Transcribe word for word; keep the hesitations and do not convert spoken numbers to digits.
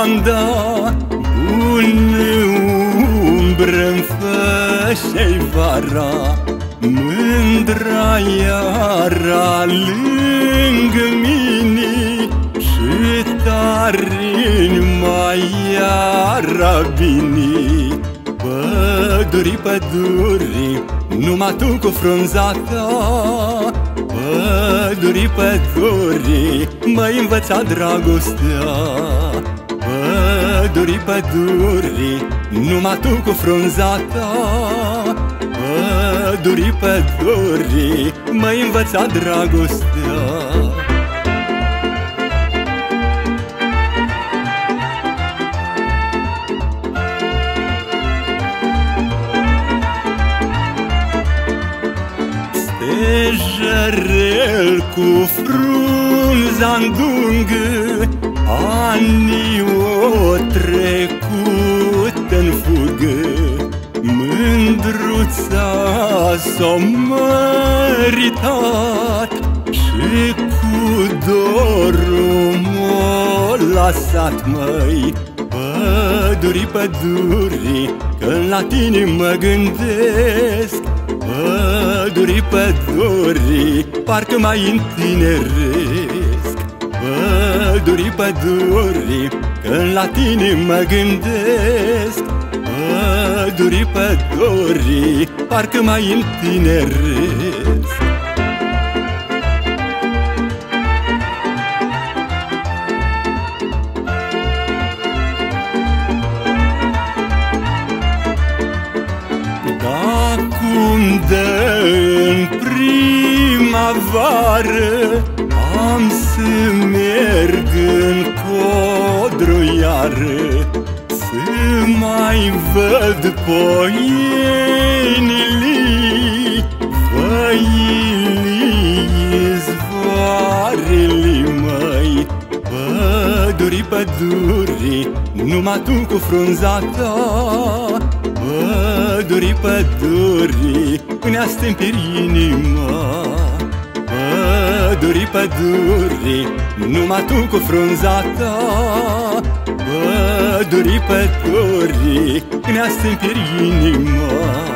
lavanda, bună umbră-mi fășei vara, mândra iara lângă mine, și tare mai iara bine. Păduri, păduri, numai tu cu frunza ta, păduri, păduri, m-ai învățat dragostea. Păduri, păduri, numai tu cu frunza ta, păduri, păduri, m-ai învățat dragostea. Stejarel cu frunza-n dungă, anii o trecut-n fugă, mândruța s-o măritat și cu dorul m-o lasat, măi. Păduri, păduri, că la tine mă gândesc, păduri, păduri, parcă mai întineresc. Păduri, păduri, că la tine mă gândesc, păduri, păduri, parcă mai întineresc. Acum de-n primăvară am să merg în codru iară, să mai văd poienile, făinile, izvoarele, măi. Păduri, păduri, numai tu cu frunza ta, păduri, păduri, ne-a stâmpit inima. Păduri, păduri, numai tu cu frunza ta, păduri, păduri, ne-a stâmpit inima.